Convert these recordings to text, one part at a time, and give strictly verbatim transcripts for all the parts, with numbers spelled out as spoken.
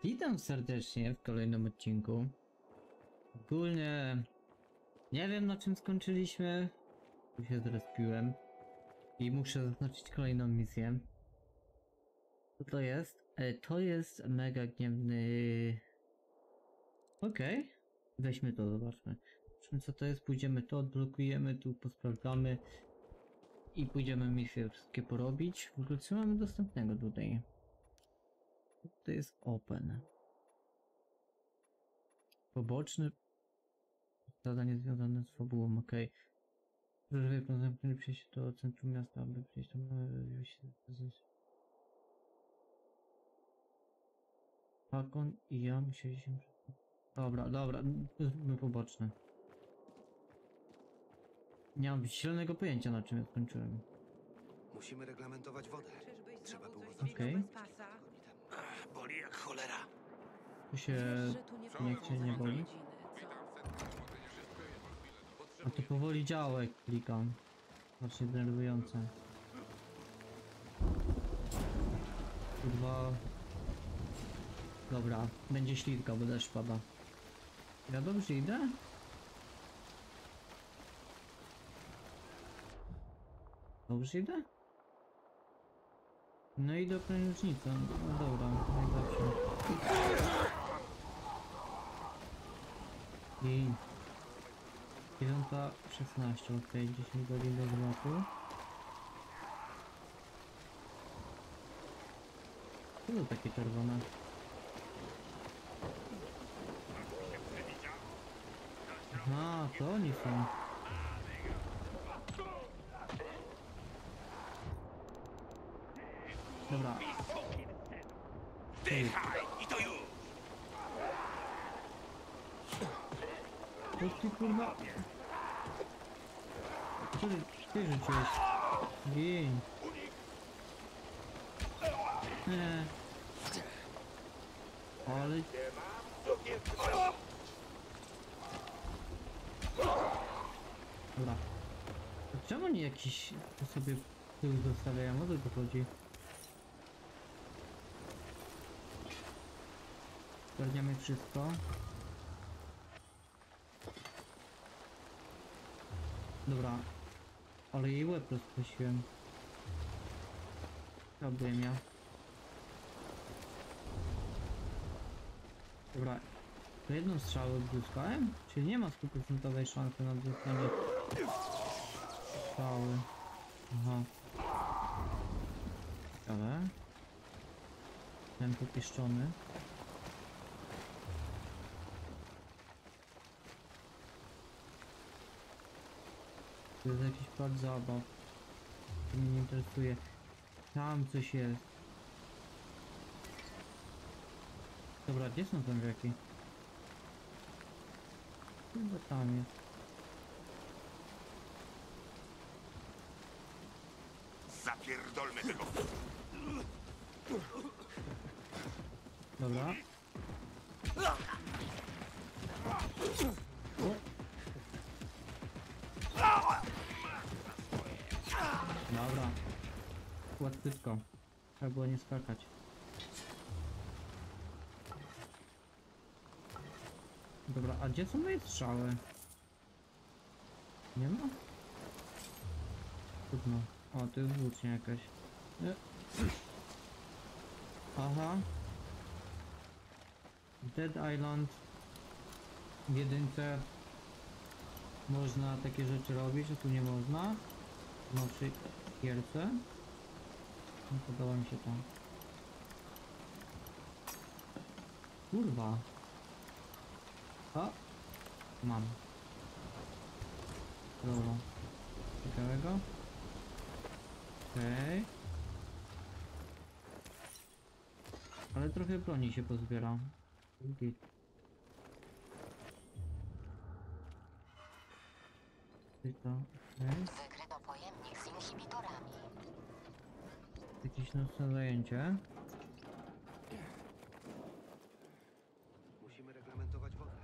Witam serdecznie w kolejnym odcinku. Ogólnie nie wiem, na czym skończyliśmy. Tu się zrespiłem i muszę zaznaczyć kolejną misję. Co to jest? E, to jest mega gniewny... Okej, okay. Weźmy to, zobaczmy. Zobaczmy co to jest, pójdziemy to, odblokujemy, tu posprawdzamy i pójdziemy misje wszystkie porobić. W ogóle co mamy dostępnego tutaj? To jest open. Poboczny. Zadanie związane z fabułą, ok. Użyję po zamknięciu przejść do centrum miasta, aby przejść tam. Falcon i ja musieliśmy... Dobra, dobra, zróbmy poboczny. Nie mam zielonego pojęcia, na czym ja skończyłem. Musimy reglamentować wodę. Trzeba było Okej. Ach, boli jak cholera. Tu się nie chce, nie boli. A to powoli działa, jak klikam. Właśnie denerwujące. Kurwa. Dobra, będzie śliwka, bo deszcz pada. Ja dobrze idę? Dobrze idę? No i do krężnicy. No dobra, jak zawsze. I dziewiąta szesnaście, ok, dziesięć godzin do zlotu. Co to takie czerwone? A, to oni są. Dobra. Dychaj i to już! Co ty kurwa? Co ty, ty rzuciłeś? Gień. Nie. Ale... Dobra. A czemu nie jakiś to sobie tył zostawiają? O co to chodzi? Zgarniamy wszystko. Dobra. Ale jej łeb rozprosiłem. Robiłem ja. Dobra. To jedną strzałę odzyskałem? Czyli nie ma stu procent szansy na odzyskanie strzały. Aha. Ale... Ten popieszczony. To jest jakiś plac zabaw. To mnie nie interesuje. Tam coś jest. Dobra, gdzie są zombiaki? Chyba tam jest. Zapierdolmy tego! Dobra. O. Dobra. Łatwytko. Trzeba było nie skakać. Dobra, a gdzie są moje strzały? Nie ma? Trudno. O, to jest włócznia jakaś. E. Aha. Dead Island. W jedynce można takie rzeczy robić, a tu nie można. No przy gierce. No podoba mi się to. Kurwa. O! Mam. Dobra. Ciekawego. Okej. Okay. Ale trochę broni się pozbiera. Okay. To, okay. Wykryto pojemnik z inhibitorami. Jakieś nocne zajęcie. Musimy reglamentować wodę.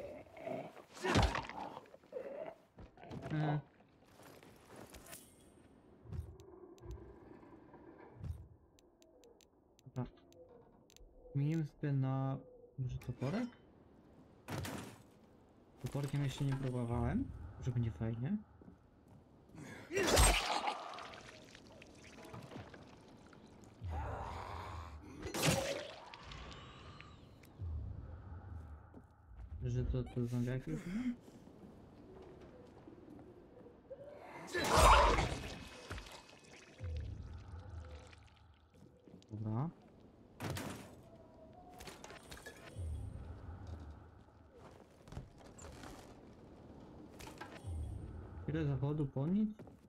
Mhm. Zmieniłem sobie na... może toporek? Toporkiem jeszcze nie próbowałem, że będzie fajnie. Że to, to zombiaki już nie? Dobra. Ile zawodu po nic?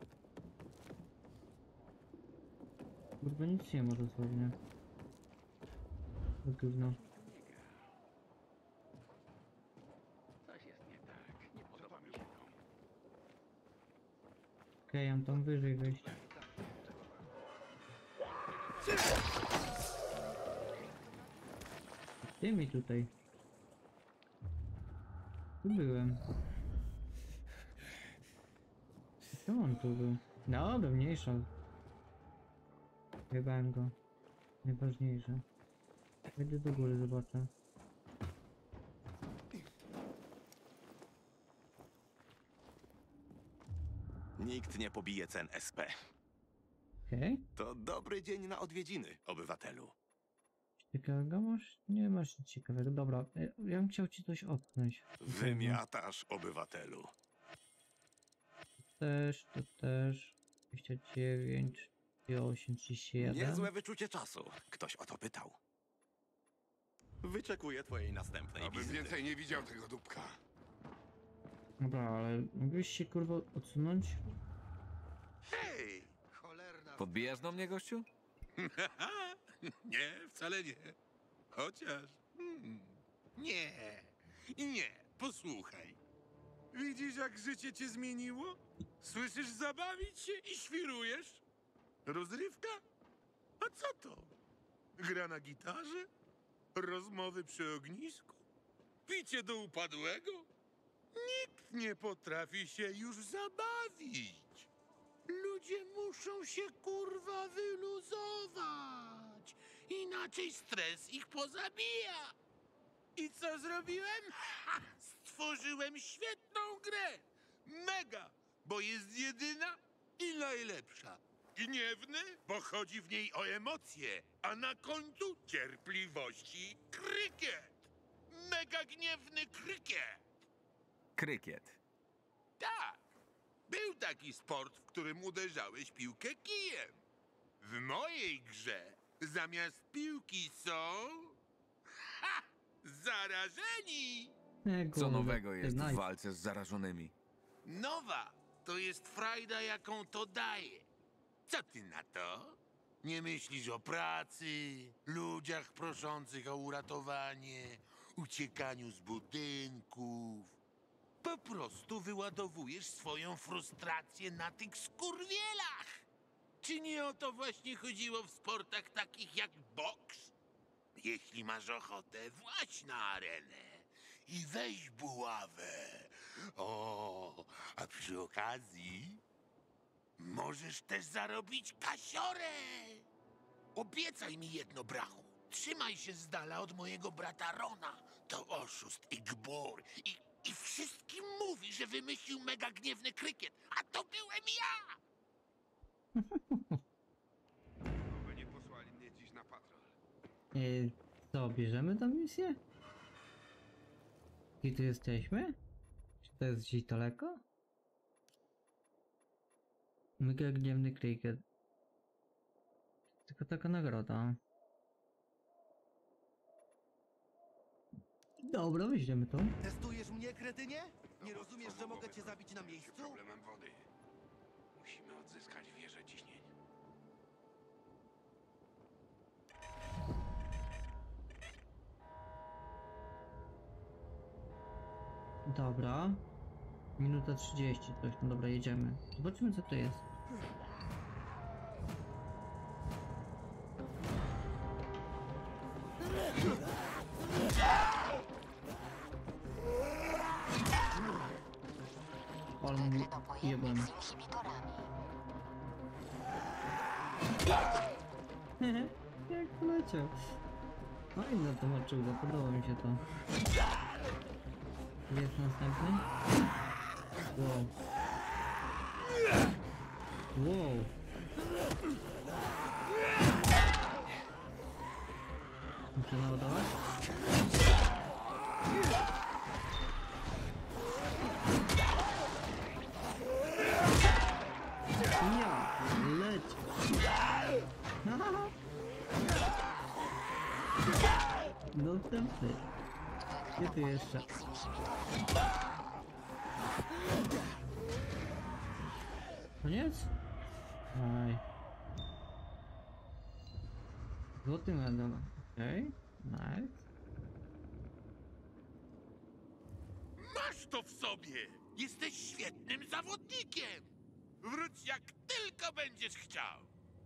Kurwa nic nie ma dosłownie. To gówno. Okej, ja mam tam wyżej wejść. Ty mi tutaj. Tu byłem. Co on tu był? Dobra, mniejsza. Jebałem go. Najważniejsze. Wejdę do góry, zobaczę. Nikt nie pobije cen S P. Okej. To dobry dzień na odwiedziny, obywatelu. Ciekawego masz? Nie masz nic ciekawego. Dobra, ja, ja bym chciał ci coś opchnąć. Wymiatasz, obywatelu. Też, to też. dwadzieścia dziewięć, osiem, trzydzieści jeden. Niezłe wyczucie czasu. Ktoś o to pytał. Wyczekuję twojej następnej Abym wizyty. więcej nie widział tego dupka. Dobra, ale mógłbyś się kurwa odsunąć? Hej! Cholerna... Podbijasz do mnie, gościu? Nie, wcale nie. Chociaż... Hmm, nie, nie, posłuchaj. Widzisz, jak życie cię zmieniło? Słyszysz, zabawić się i świrujesz? Rozrywka? A co to? Gra na gitarze? Rozmowy przy ognisku? Picie do upadłego? Nikt nie potrafi się już zabawić. Ludzie muszą się kurwa wyluzować. Inaczej stres ich pozabija. I co zrobiłem? Ha! Stworzyłem świetną grę. Mega, bo jest jedyna i najlepsza. Gniewny, bo chodzi w niej o emocje, a na końcu cierpliwości krykiet. Mega gniewny krykiet. Krykiet. Tak. Był taki sport, w którym uderzałeś piłkę kijem. W mojej grze zamiast piłki są... Ha! Zarażeni! Nie, Co kurde, nowego ty jest w nice. walce z zarażonymi? Nowa to jest frajda, jaką to daje. Co ty na to? Nie myślisz o pracy, ludziach proszących o uratowanie, uciekaniu z budynków. Po prostu wyładowujesz swoją frustrację na tych skurwielach. Czy nie o to właśnie chodziło w sportach takich jak boks? Jeśli masz ochotę, właź na arenę i weź buławę. O, a przy okazji możesz też zarobić kasiorę. Obiecaj mi jedno, brachu. Trzymaj się z dala od mojego brata Rona. To oszust i gbur. I, I wszystkim mówi, że wymyślił mega gniewny krykiet. A to byłem ja! By nie posłali mnie dziś na patrol. Yy, co, bierzemy tą misję? I tu jesteśmy? Czy to jest gdzieś daleko? Mega gniewny krykiet. Tylko taka nagroda. Dobra, weźmiemy to. Testujesz mnie, kretynie? Nie rozumiesz, że mogę cię zabić na miejscu? Problemem wody. Musimy odzyskać wieżę ciśnienia. Dobra. Minuta trzydzieści coś, no dobra, jedziemy. Zobaczymy co to jest. Ale mu Wykryto pojemnik jebłem. z inhibitorami. Jak poleciał. Fajne to maczuga, podoba mi się to. Jest następny? Wow. Wow. Muszę naładować? Ja, leć! Następny. Gdzie tu jeszcze? Koniec? Aj. Złoty medal. Okej, okay. Nice. Masz to w sobie! Jesteś świetnym zawodnikiem! Wróć jak tylko będziesz chciał!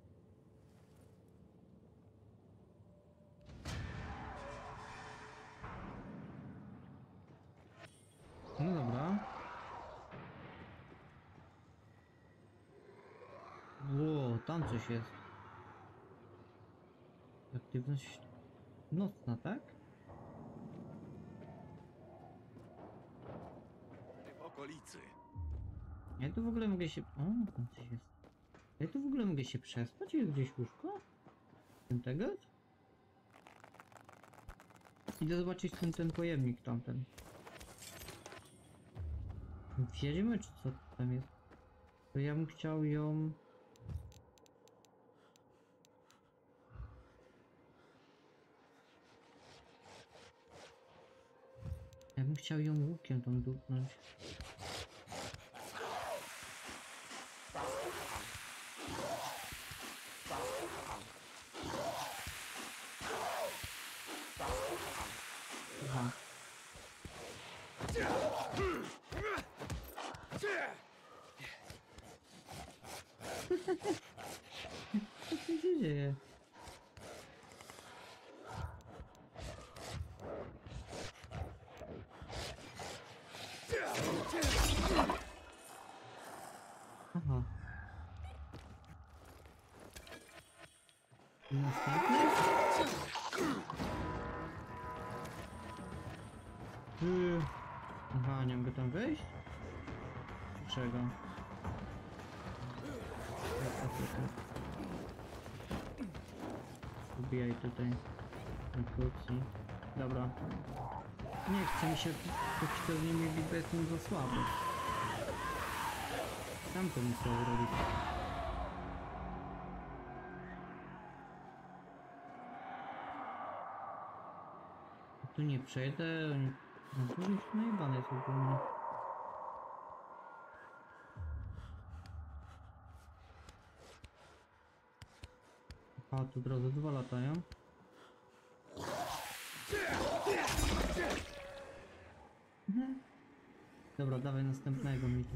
No dobra. Ło, tam coś jest. Aktywność nocna, tak? W okolicy. Ja tu w ogóle mogę się... O, tam coś jest. Ja tu w ogóle mogę się przespać? Jest gdzieś łóżko? Ten tego? Idę zobaczyć ten, ten pojemnik tamten. Wiedźmy, czy co tam jest? To ja bym chciał ją... Ja bym chciał ją łukiem tam dupnąć. Aha. Co tu się dzieje? Aha. I następny? Yy. Aha, nie mogę tam wejść? Czego? Ubijaj tutaj na kucji. Dobra. Nie chce mi się póki to z nimi bić, bo jestem za słaby. Sam to musiał robić. Tu nie przejdę. No tu już najebane jest ogólnie. A tu drodzy dwa latają. Mhm. Dobra, dawaj następnego mi tu.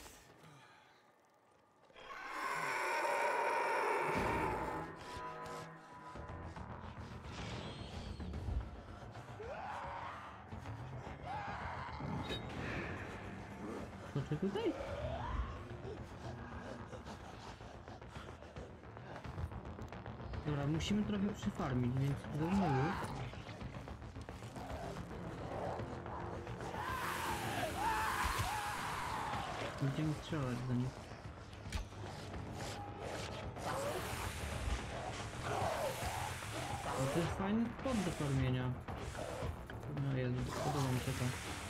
Skoczę tutaj? Dobra, musimy trochę przyfarmić, więc wezmę łuk. Będziemy strzelać do nich. No to jest fajny spot do farmienia. No Jezu, podoba mi się to.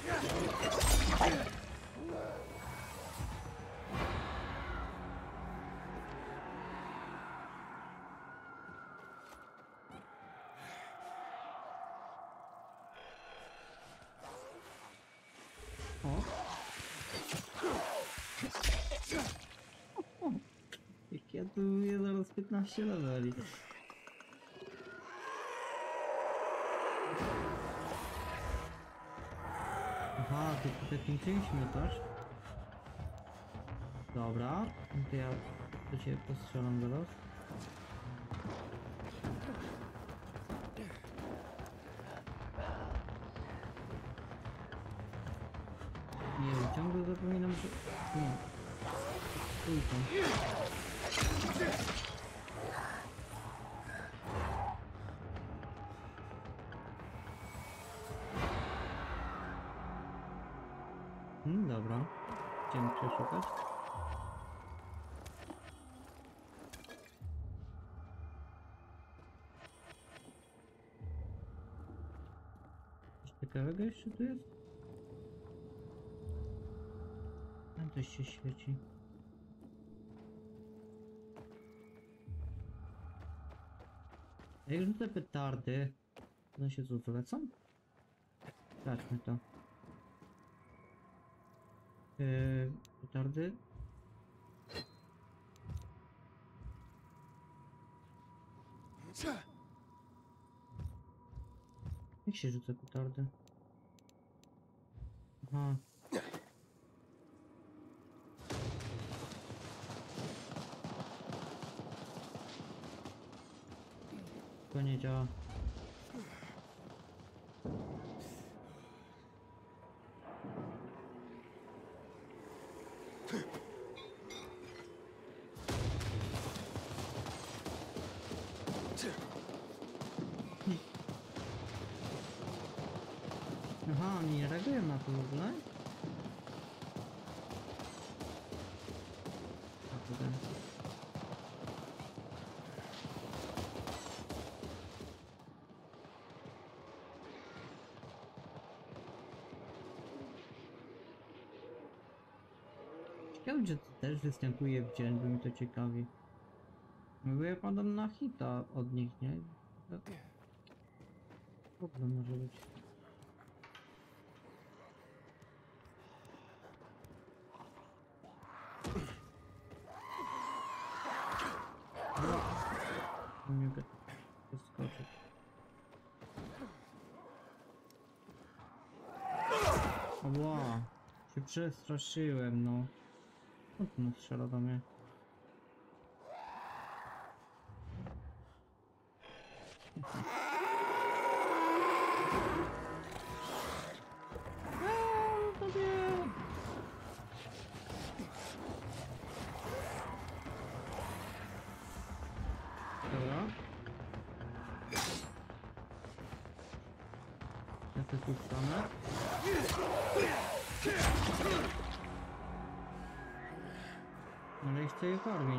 O. O. Jak ja tu je zaraz piętnaście leveli. Aha, to tutaj kończyliśmy też. Dobra, to ja do ciebie postrzelam zaraz. Nie wiem, ciągle zapominam, że... Nie. Stój tam. przeszukać. Coś ciekawego jeszcze tu jest? Tam coś się świeci. Jak rzucę petardy, one się tu zlecą? Sprawdźmy to. Yy, petardy. Jak się rzuca petardy? Aha. To nie działa. Aha, nie reagują na to w ogóle? A tutaj. Ciekawe, że to też występuje w dzień, bo mi to ciekawi. No bo ja padam na hita od nich, nie? To... problem może być. No. Nie mogę wyskoczyć. Ła, się przestraszyłem, no. Co tu strzela do mnie? Eee, to nie. Dobra. Ja to tu stanę. Ale ja chcę je farmić.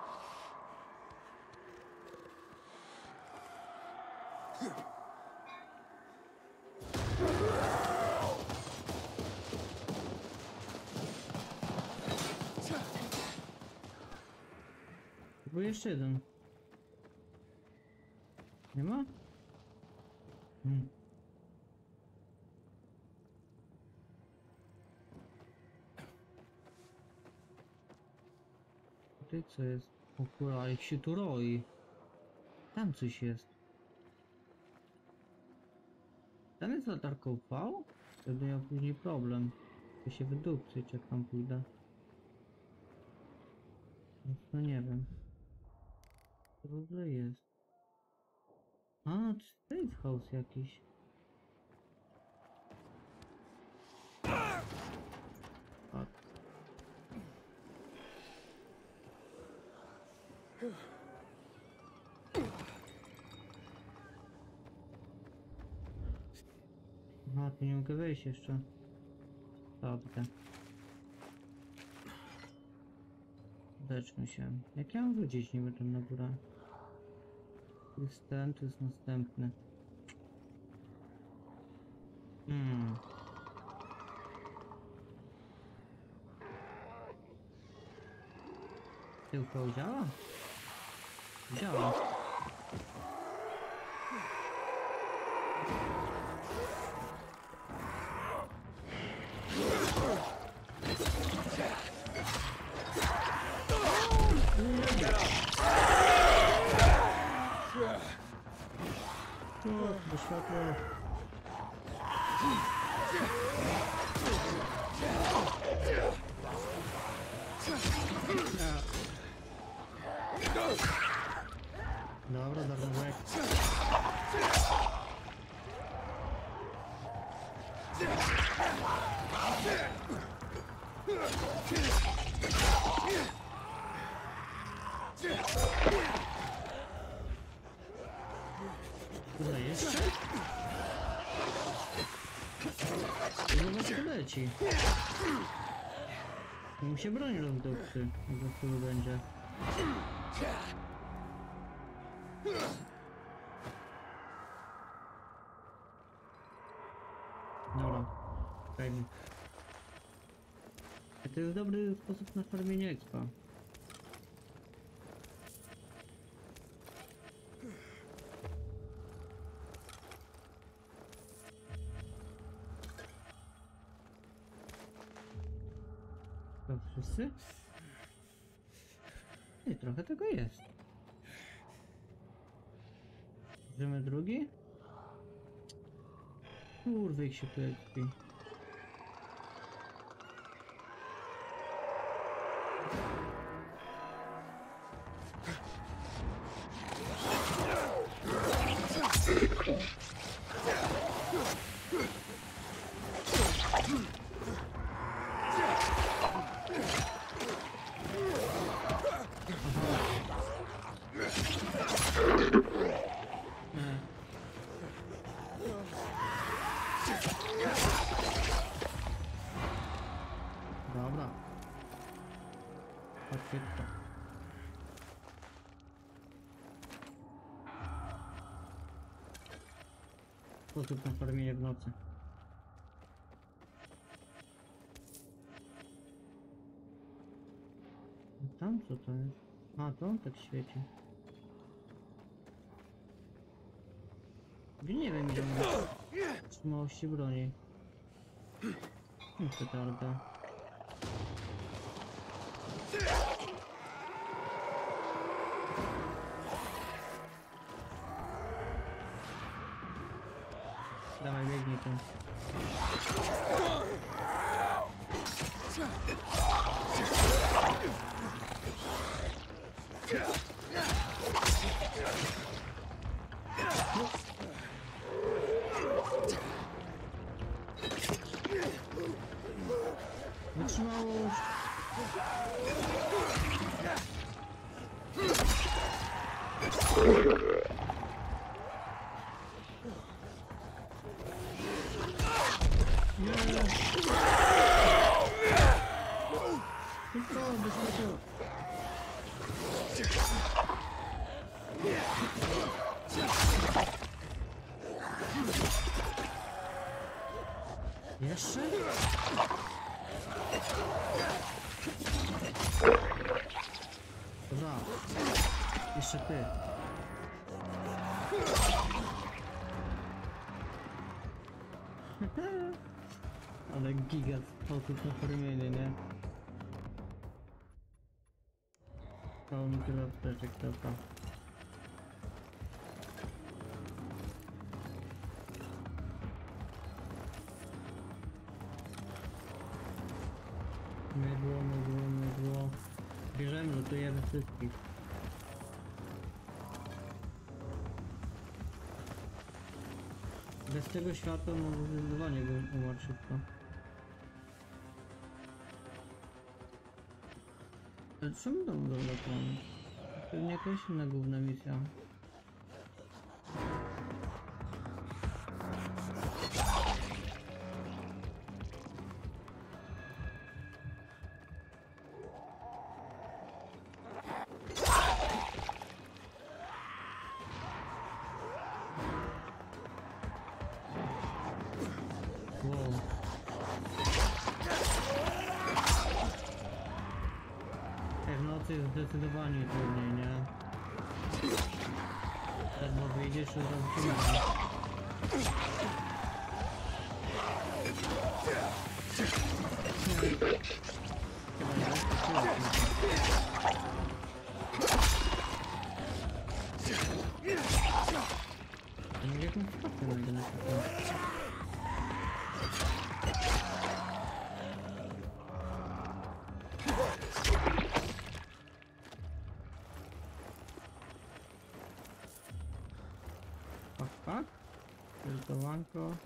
Był jeszcze jeden. Nie ma? Hmm. Tutaj co jest? O kurwa, jak się tu roi. Tam coś jest. Tam jest latarka U V? Wtedy miał później problem. To się wydupcyć, jak tam pójdę. Więc no nie wiem. Co w ogóle jest? A, to safe house jakiś. Tak. Aha, tu nie mogę wejść jeszcze. Dobrze. Leczmy się. Jak ja mam wrócić niby tam na górę? To jest ten, to jest następny. Hmm. Tyłko działa? Działa. O, do światła. Dobra, darmożek. Tutaj jeszcze? Zobacz, tu leci. Mu się broń rozdupcy, jak to wtedy będzie. Dobra, fajnie. To jest dobry sposób na farmienie expa. To wszyscy? I trochę tego jest. Bierzemy drugi? Kurwy, ich się tu ekwi. Dobra. Pakietko. Sposób na farmienie w nocy. A tam co to jest? A, to on tak świeci. Nie wiem ile ma trzymałości broni. I petarda. Dawaj, biegnij tu. Wytrzymałość. Nie. Szybko, bezpieczeństwo. Jeszcze? Dobra. Jeszcze ty. Ale giga sposób na farmienie, nie? Stało mi tyle apteczek, dobra. Mydło, mydło, mydło. Bierzemy, lutujemy wszystkich. Bez tego światła może zdecydowanie bym umarł szybko. Ale czemu tam zablokowany? Pewnie jakaś inna główna misja. Wow. W nocy jest zdecydowanie trudniej, nie? Ledwo wyjdziesz, to zamknięcie. Chyba nie wystarczyło. To nie jakąś stopę najdę na przykład. Pak, pak. Filtrowanko.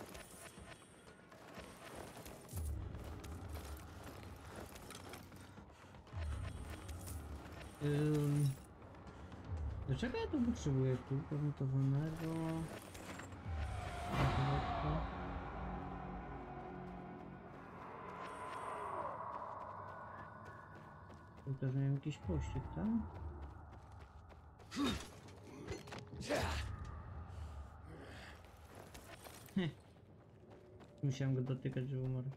Ym... Do czego ja tu potrzebuję? Tu permutowanego... teraz miałem jakiś pościg, tak? Heh. Musiałem go dotykać, że umarł.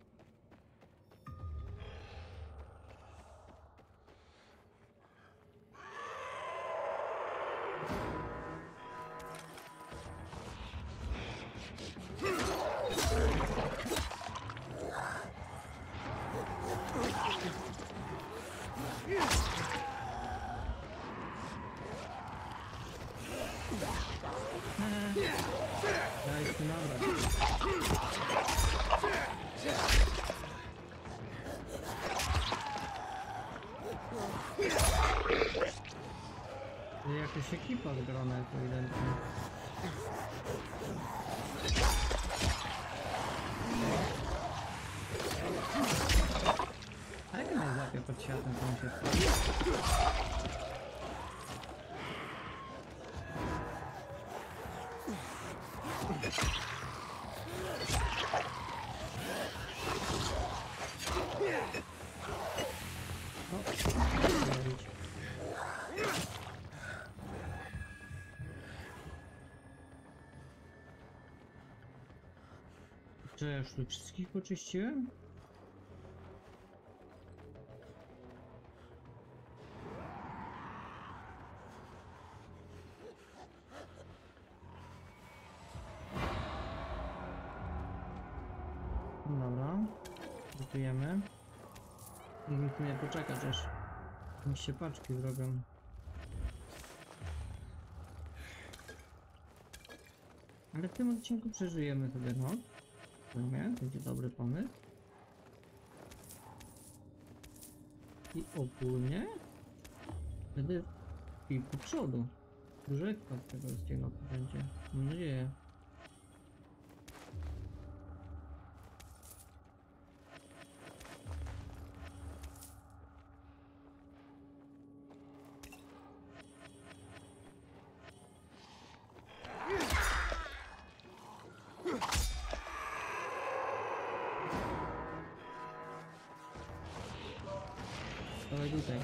Daj się nabrać. Jakaś ekipa zgrana jest ewidentnie. A jak mnie złapie pod światłem, to on się wpadł. O, co zrobić? Czy ja już tu wszystkich poczyściłem? Dobra, gotujemy. I musimy poczekać, aż mi się paczki zrobią. Ale w tym odcinku przeżyjemy sobie noc. Nie, będzie dobry pomysł. I ogólnie będę i po przodu. Dużo ekspert z tego odcinka będzie. Mam nadzieję. Dawaj tutaj.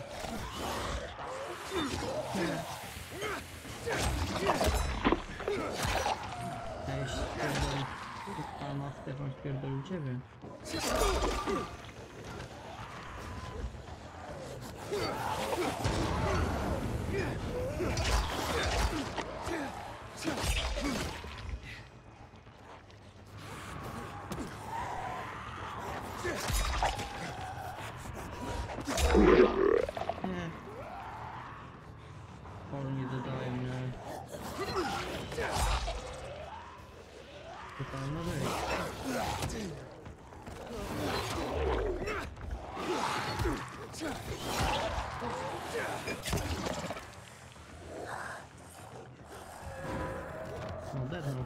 Ej, spierdol. Pana Stefan spierdolił ciebie. Nie. Polu nie dodają mnie. Totalna rzecz. No, dedno.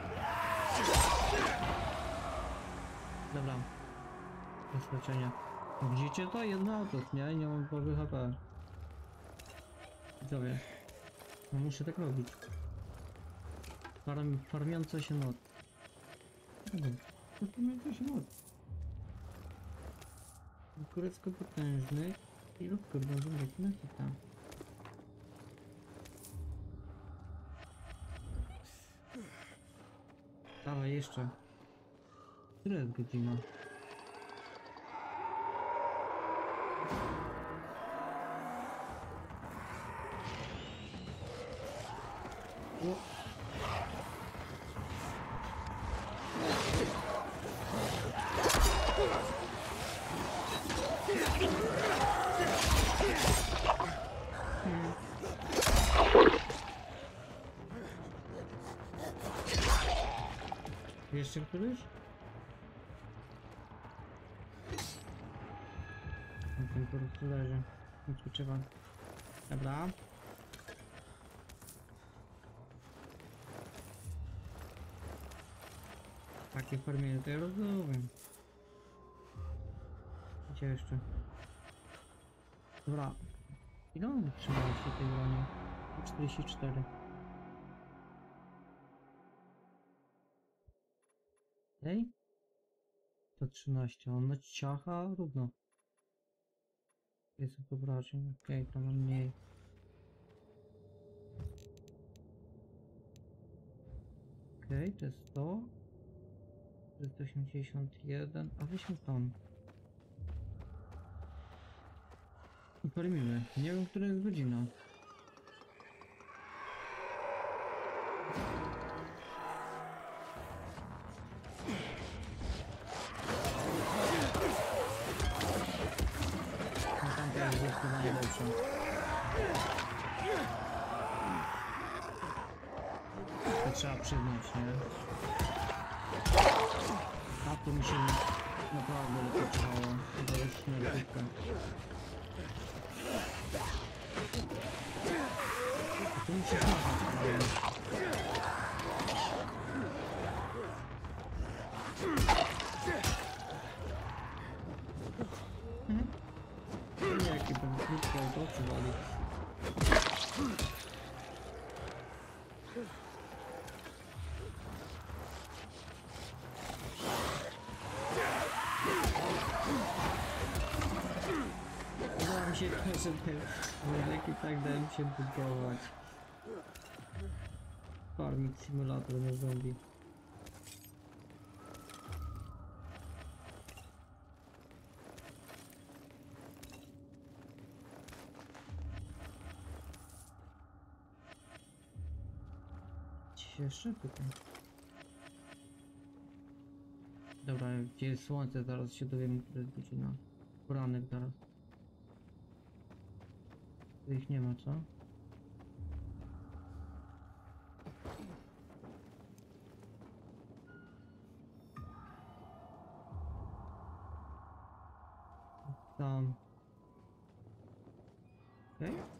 Dobra. Doświadczenie. Widzicie to? Jedno auto, nie? Nie mam połowy H P. Widzowie. No muszę tak robić. Farm, farmiąca się noc. Farmiąca się noc. Kurecko potężny i lub kurde, zobaczmy co tam. Dawaj jeszcze. Która jest godzina? O. Hmm. Jeszcze któryś? Na tym po prostu leży. No tu trzeba. Dobra. Takie formy to ja rozumiem. Gdzie jeszcze? Dobra. Ile on wytrzymał się tej broni? czterdzieści cztery. Ej? To trzynaście. On na ciacha równo. Jest obrażeń, okej, to mam mniej. Okej, to jest to. To jest osiemdziesiąt jeden, a weźmy tam. I farmimy. Nie wiem, która jest godzina. No tam to jest zdecydowanie lepsze. To trzeba przyznać, nie? A to mi się naprawdę lepiej trwało. To już nie lekko. To mi się zmarzyć. Nie, jaki pan krótko to przywali. Udało mi się, żeby wyleki tak dałem się budować. Farming Simulator na zombie. Ci jeszcze tutaj. Dobra, gdzie jest słońce? Zaraz się dowiem, która jest godzina. Poranek zaraz. Tu ich nie ma, co? Tam. Okej. Okay.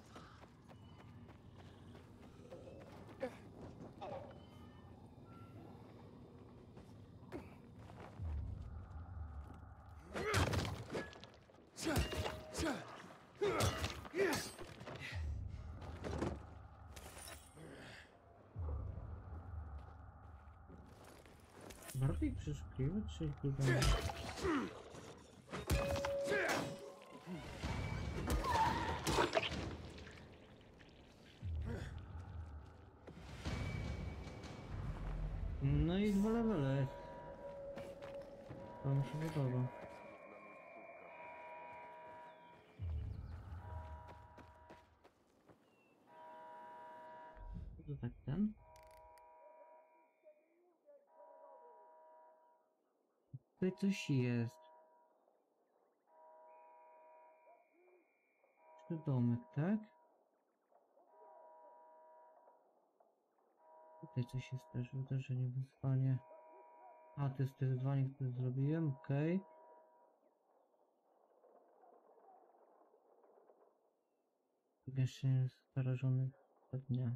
Warto ich przeszukiwać, czy ich wygląda? No i dwa levele. To mi się podoba. To tak ten? Tutaj coś jest. Czy to domek, tak? Tutaj coś jest też, wydarzenie, wyzwanie. A, to jest te wyzwanie, które zrobiłem, okej. Okay. Zgaszenie zarażonych za dnia.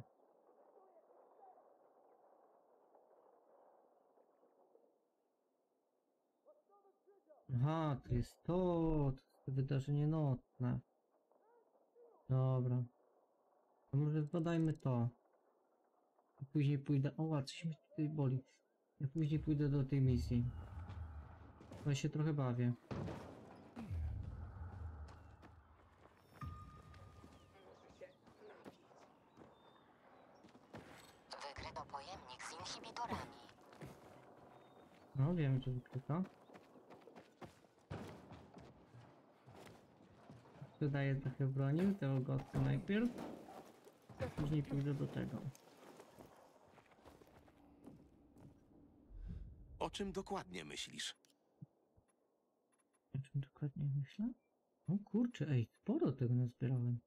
Aha, to jest to, to jest to wydarzenie nocne. Dobra. To może zbadajmy to. A później pójdę... O, coś mi tutaj boli. Ja później pójdę do tej misji. Bo ja się trochę bawię. Wykryto pojemnik z inhibitorami. No, wiemy, co wykryto. Dodaję trochę broni, tego go odkryję najpierw. Później pójdę do tego. O czym dokładnie myślisz? O czym dokładnie myślę? O kurczę, ej, sporo tego nazbierałem.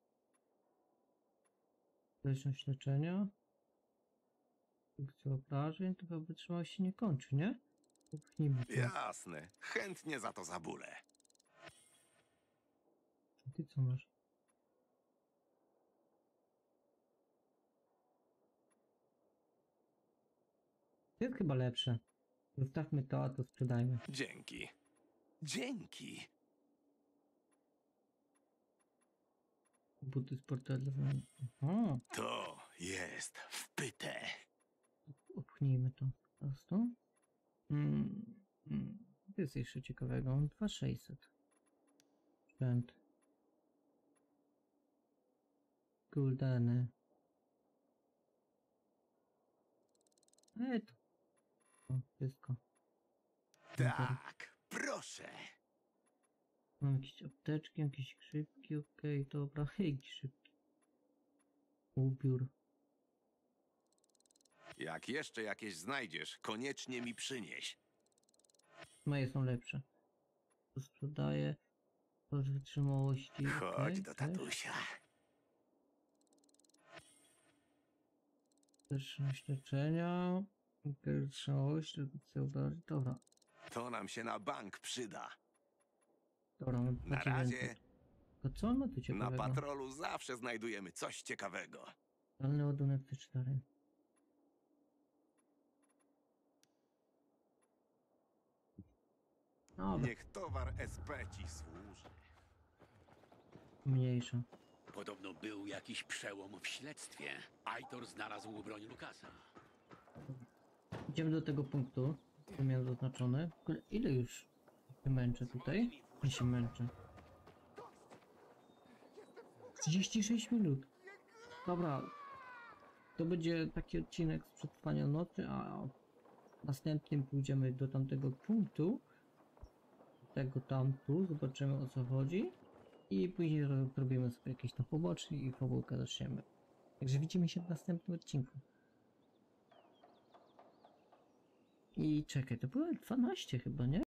Zależność leczenia. Funkcja obrażeń, to chyba wytrzymałość się nie kończy, nie? Popchnijmy to. Jasne, chętnie za to zabulę. A ty co masz? To jest chyba lepsze. Zostawmy to, a to sprzedajmy. Dzięki. Dzięki. Buty sportowe. Aha, To jest wpyte. upchnijmy to po prostu. Mm, mm. To jest jeszcze ciekawego. dwa tysiące sześćset. Sprzęt. Kuldany. E, to... O, wszystko. Tak, proszę. Mam jakieś apteczki, jakieś krzypki, okej, dobra, hej, szybki. Ubiór. Jak jeszcze jakieś znajdziesz, koniecznie mi przynieś. Moje są lepsze. To sprzedaję. Kosz wytrzymałości. Chodź okej, do też. tatusia. Zresztą leczenia. Okej, wytrzymałość, redukcja obrażeń. Dobra, To nam się na bank przyda. dobra, mam Na razie. To co on ma tu Na ciekawego? patrolu zawsze znajdujemy coś ciekawego. Zdalny ładunek T cztery. Dobra, Niech towar S P ci służy. mniejsza. Podobno był jakiś przełom w śledztwie. Aitor znalazł broń Lukasa. Idziemy do tego punktu, który miałem zaznaczony. W ogóle ile już się męczę tutaj? Nie się męczę. trzydzieści sześć minut. Dobra. To będzie taki odcinek z przetrwania nocy, a w następnym pójdziemy do tamtego punktu. Do tego tamtu, zobaczymy o co chodzi. I później ro- robimy sobie jakieś tam poboczne i fabułkę zaczniemy. Także widzimy się w następnym odcinku. I czekaj, to było dwanaście chyba, nie?